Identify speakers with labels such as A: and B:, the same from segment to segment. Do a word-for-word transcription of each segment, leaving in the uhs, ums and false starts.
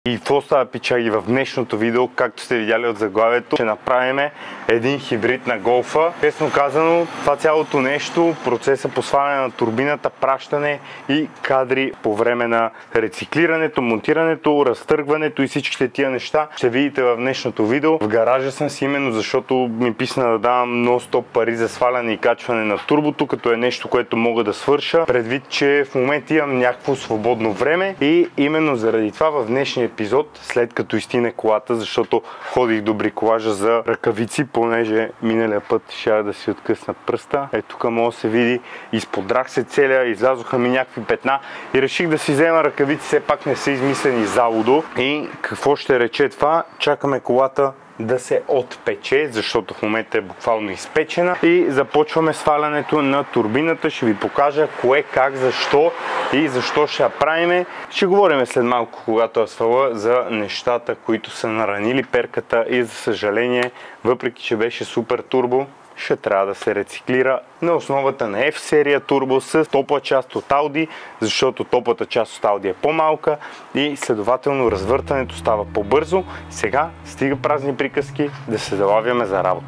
A: И какво става, пичаги, в днешното видео, както сте видяли от заглавието, ще направим един хибрид на голфа. Честно казано, това цялото нещо, процеса по сваляне на турбината, пращане и кадри по време на рециклирането, монтирането, разтъргването и всичките тия неща ще видите в днешното видео. В гаража съм си именно защото ми писна да давам нон-стоп пари за сваляне и качване на турбото, като е нещо, което мога да свърша, предвид, че в момента имам някакво свободно време и именно заради това в днешния епизод, след като изтине колата, защото ходих до бриколажа за ръкавици, понеже миналия път ще да си откъсна пръста. Ето тук може да се види, изподрах се целия, излязоха ми някакви петна и реших да си взема ръкавици, все пак не са измислени заводо. И какво ще рече това? Чакаме колата да се отпече, защото в момента е буквално изпечена и започваме свалянето на турбината. Ще ви покажа кое, как, защо и защо ще я правиме. Ще говорим след малко, когато я сваля, за нещата, които са наранили перката и за съжаление, въпреки че беше супер турбо, ще трябва да се рециклира на основата на F серия турбо с топла част от Audi, защото топлата част от Audi е по-малка и следователно развъртането става по-бързо. Сега стига празни приказки, да се залавяме за работа.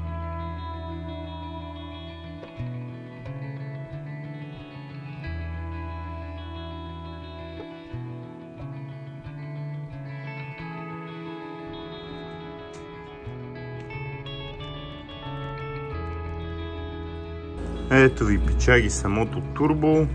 A: Ето ви, пичаги, самото турбо.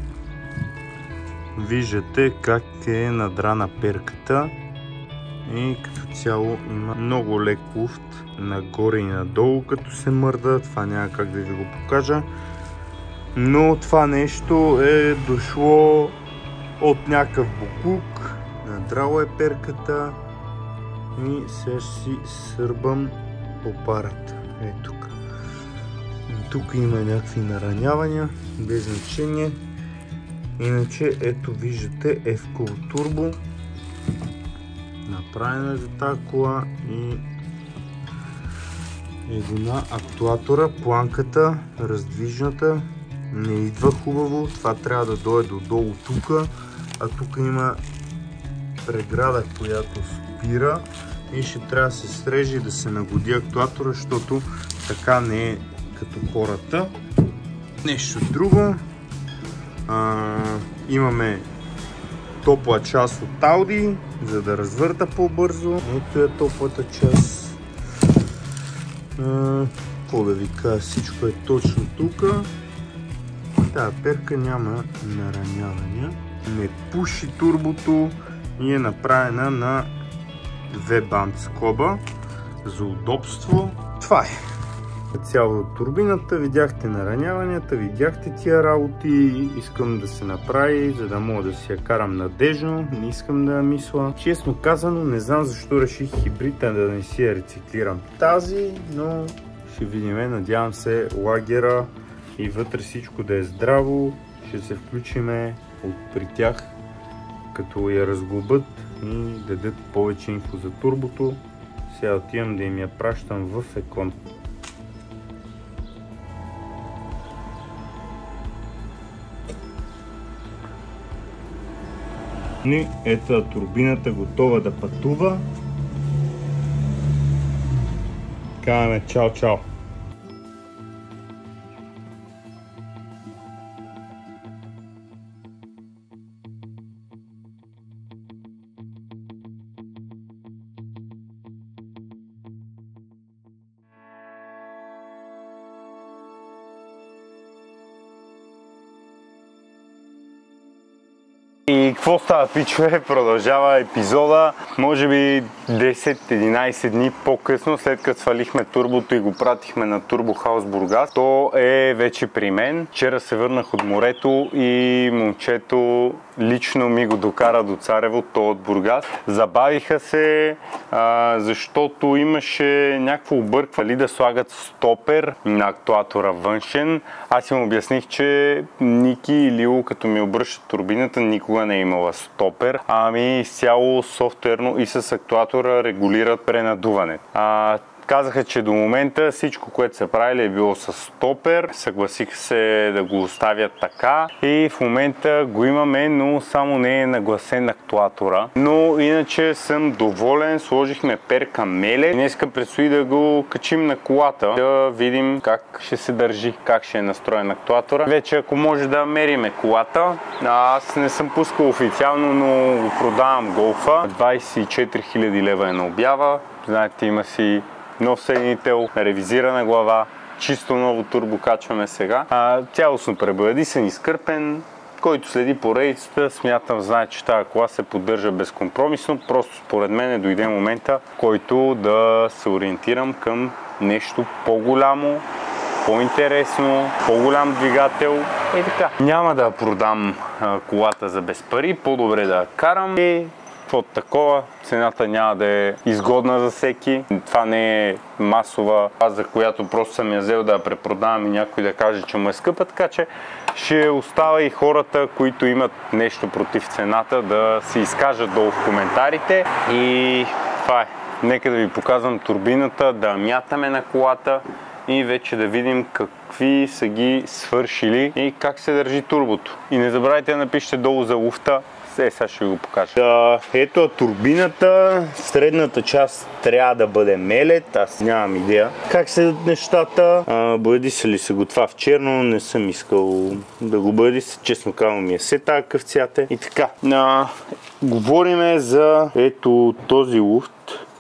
A: Виждате как е надрана перката и като цяло има много лек луфт нагоре и надолу, като се мърда. Това няма как да ви го покажа. Но това нещо е дошло от някакъв буклук. Надрала е перката и сега ще си сърбам по парата. Ето тук. Тук има някакви наранявания, без значение. Иначе, ето виждате F-Cool Turbo. Направена е за тази кола и една актуатора, планката, раздвижната, не идва хубаво. Това трябва да дойде додолу тук, а тук има преграда, която спира и ще трябва да се среже и да се нагоди актуатора, защото така не е като хората. Нещо друго. А, имаме топла част от Audi, за да развърта по-бързо. Ето е топлата част. Какво да ви кажа, всичко е точно тук. Тая перка няма наранявания. Не пуши турбото и е направена на V-банд скоба за удобство. Това е. Цяло от турбината, видяхте нараняванията, видяхте тия работи, искам да се направи, за да мога да си я карам надежно, не искам да я мисля. Честно казано, не знам защо реших хибрида да не си я рециклирам тази, но ще видим, надявам се лагера и вътре всичко да е здраво, ще се включиме от при тях, като я разглобят и дадат повече инфо за турбото. Сега отивам да им я пращам в Екон. Ето турбината готова да пътува. Казваме чао-чао. И какво става, пичове? Продължава епизода, може би десет-единайсет дни по-късно, след като свалихме турбото и го пратихме на Турбо Хаус Бургас. То е вече при мен. Вчера се върнах от морето и момчето лично ми го докара до Царево, то от Бургас. Забавиха се, а, защото имаше някакво обърквали да слагат стопер на актуатора външен. Аз им обясних, че Ники и Лило, като ми обръщат турбината, никога не е имала стопер, ами изцяло софтуерно и с актуатора регулират пренадуването. А, Казаха, че до момента всичко, което са правили е било с стопер. Съгласиха се да го оставят така и в момента го имаме, но само не е нагласен актуатора. Но иначе съм доволен, сложихме перка меле. Днеска предстои да го качим на колата, да видим как ще се държи, как ще е настроен актуатора. Вече ако може да мериме колата, аз не съм пускал официално, но го продавам Голфа. двайсет и четири хиляди лева е на обява. Знаете, има си нов съединител, ревизирана глава, чисто ново турбо качваме сега. А, цялостно пребладисан, изкърпен. Който следи по рейдицата, смятам, знае, че тази кола се поддържа безкомпромисно. Просто според мен дойде момента, в който да се ориентирам към нещо по-голямо, по-интересно, по-голям двигател и така. Няма да продам а, колата за без пари, по-добре да я карам и от такова цената няма да е изгодна за всеки. Това не е масова, за която просто съм я взел да я препродавам и някой да каже, че му е скъпа, така че ще остава и хората, които имат нещо против цената, да се изкажат долу в коментарите. И това е. Нека да ви показвам турбината, да мятаме на колата и вече да видим какви са ги свършили и как се държи турбото. И не забравяйте да напишете долу за луфта. Е, сега ще ви го покажа. Да, ето е турбината. Средната част трябва да бъде мелет. Аз нямам идея как са нещата. Бъдиса ли се го това в черно? Не съм искал да го бъдиса. Честно казвам, ми е все такъв цвят е. И така. А, говориме за ето този луфт.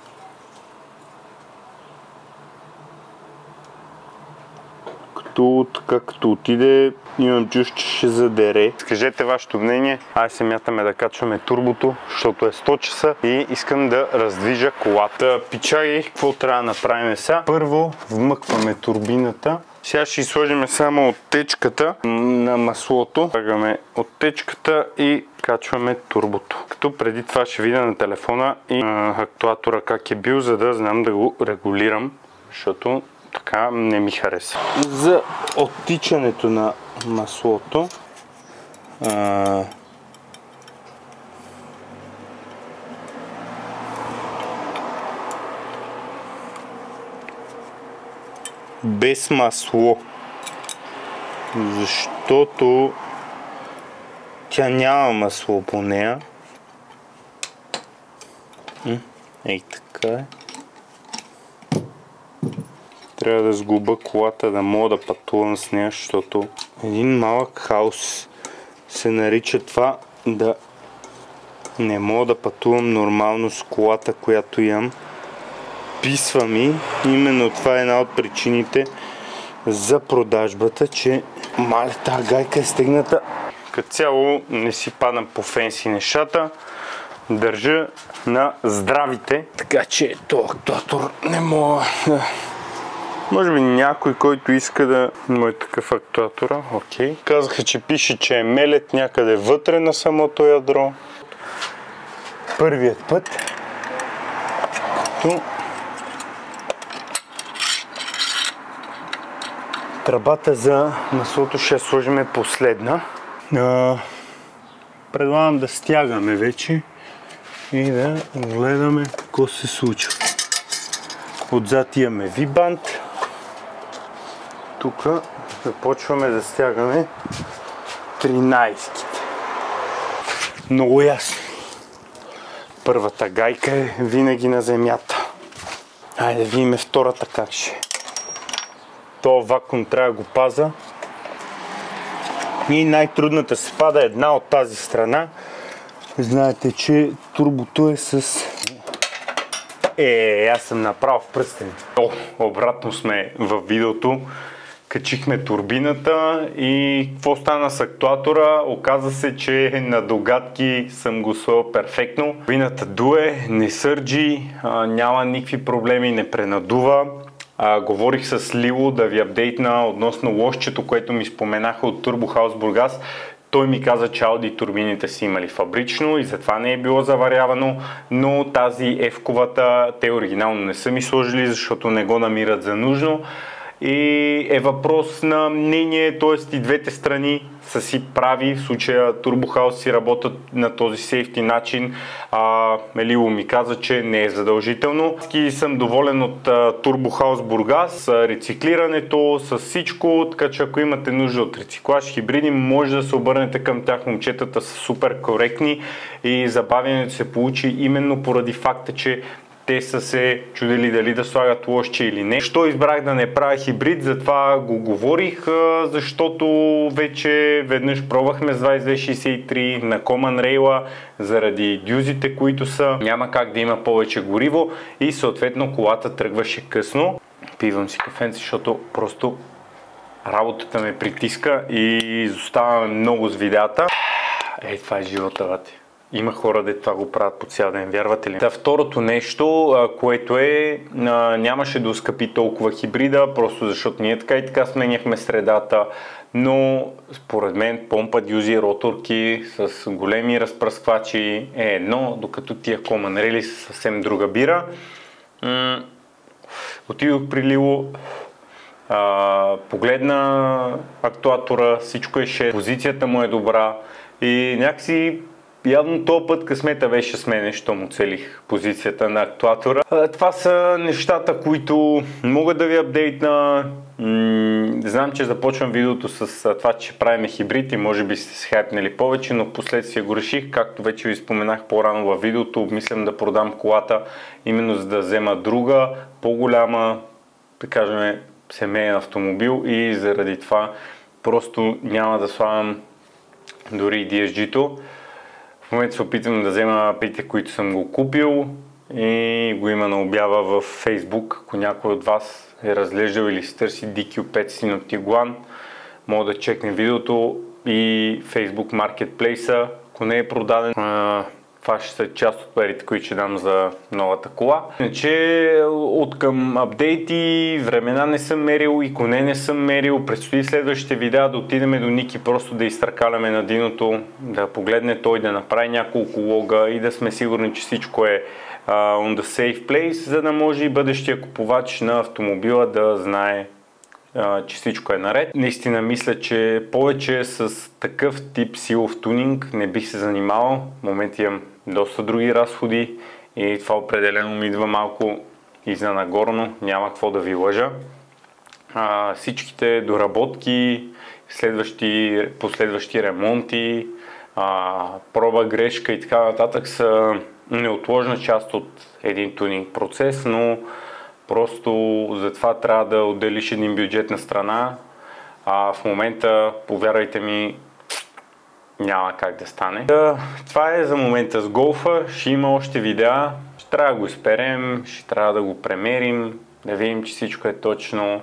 A: Така като отиде, имам чувство, че ще задере. Скажете вашето мнение. Айде се мятаме да качваме турбото, защото е сто часа и искам да раздвижа колата. Пичаги, какво трябва да направим сега? Първо вмъкваме турбината. Сега ще сложим само оттечката на маслото. Слагаме оттечката и качваме турбото. Като преди това ще видя на телефона и а, актуатора как е бил, за да знам да го регулирам, защото така не ми хареса. За оттичането на маслото а... без масло, защото тя няма масло по нея. Ей така е. Трябва да сглоба колата, да мога да пътувам с нея, защото един малък хаос се нарича това да не мога да пътувам нормално с колата, която имам. Писва ми. Именно това е една от причините за продажбата, че мале, тази гайка е стегната. Като цяло не си падам по фенси нещата. Държа на здравите. Така че този актуатор не мога. Може би някой, който иска да му е такъв актуатора. Окей. Казаха, че пише, че е мелет някъде вътре на самото ядро. Първият път. Като тръбата за маслото ще сложим последна. А, предлагам да стягаме вече и да гледаме какво се случва. Отзад имаме V-бант. Тук започваме да стягаме тринайсетките. Много ясно. Първата гайка е винаги на земята. Айде да видим втората как ще е. То вакуум трябва да го паза. И най-трудната се пада една от тази страна. Знаете, че турбото е с... Е, аз съм направо в пръстен. О, обратно сме в видеото. Качихме турбината и какво стана с актуатора? Оказа се, че на догадки съм го сложил перфектно. Турбината дуе, не сърджи, няма никакви проблеми, не пренадува. А, говорих с Лило да ви апдейтна относно лошчето, което ми споменаха от Turbo House Бургас. Той ми каза, че Audi турбините си имали фабрично и затова не е било заварявано, но тази F-ковата те оригинално не са ми сложили, защото не го намират за нужно. и е въпрос на мнение, т.е. и двете страни са си прави. В случая Turbo House си работят на този сейфти начин. А, Мелило ми каза, че не е задължително. Аз съм доволен от а, Turbo House Бургас, с рециклирането, с всичко, така че ако имате нужда от рециклаж, хибриди, може да се обърнете към тях. Момчетата са супер коректни и забавянето се получи именно поради факта, че те са се чудили дали да слагат лошче или не. Що избрах да не правя хибрид, затова го говорих, защото вече веднъж пробвахме с двайсет две шейсет и три на Common Rail заради дюзите, които са. Няма как да има повече гориво и съответно колата тръгваше късно. Пивам си кафенце, защото просто работата ме притиска и изоставаме много с видеята. Ей, това е живота, бате. Има хора, де това го правят по цял ден, вярвате ли? Та, второто нещо, което е, нямаше да оскъпи толкова хибрида, просто защото ние така и така сменяхме средата, но според мен помпа, дюзи, роторки с големи разпръсквачи е едно, докато тия Common Rail са съвсем друга бира. М- Отидох при Лило, а, погледна актуатора, всичко е шест, позицията му е добра и някакси явно този път късмета беше с мене, що му целих позицията на актуатора. Това са нещата, които мога да ви апдейтна. Знам, че започвам видеото с това, че правим хибрид и може би сте се хайпнали повече, но в последствие го реших. Както вече ви споменах по-рано във видеото, обмислям да продам колата, именно за да взема друга, по-голяма, да кажем, семейен автомобил и заради това просто няма да слагам дори и Ди Ес Джи-то. В момента се опитвам да взема пите, които съм го купил и го има на обява в Facebook. Ако някой от вас е разглеждал или си търси Ди Кю петстотин от Tiguan, мога да чекне видеото и Facebook Marketplace, ако не е продаден. Това ще са част от парите, които ще дам за новата кола. Иначе от към апдейти, времена не съм мерил и коне не съм мерил. Предстои следващите видеа да отидем до Ники, просто да изтъркаляме на Диното, да погледне той, да направи няколко лога и да сме сигурни, че всичко е uh, on the safe place, за да може и бъдещия купувач на автомобила да знае, Uh, че всичко е наред. Наистина мисля, че повече с такъв тип силов тунинг не бих се занимавал. В момента имам доста други разходи и това определено ми идва малко изненагорно, няма какво да ви лъжа. Uh, всичките доработки, следващи, последващи ремонти, uh, проба, грешка и така нататък са неотложна част от един тунинг процес, но просто затова трябва да отделиш един бюджет на страна, а в момента, повярвайте ми, няма как да стане. Това е за момента с голфа, ще има още видеа, ще трябва да го изперем, ще трябва да го премерим, да видим, че всичко е точно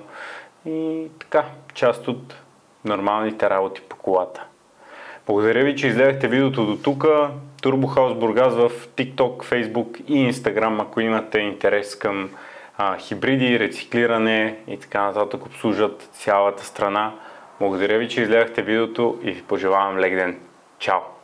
A: и така, част от нормалните работи по колата. Благодаря ви, че изгледахте видеото до тук. Turbo House Бургас в TikTok, Facebook и Instagram, ако имате интерес към А, хибриди, рециклиране и така нататък, обслужват цялата страна. Благодаря ви, че изгледахте видеото и ви пожелавам лек ден. Чао!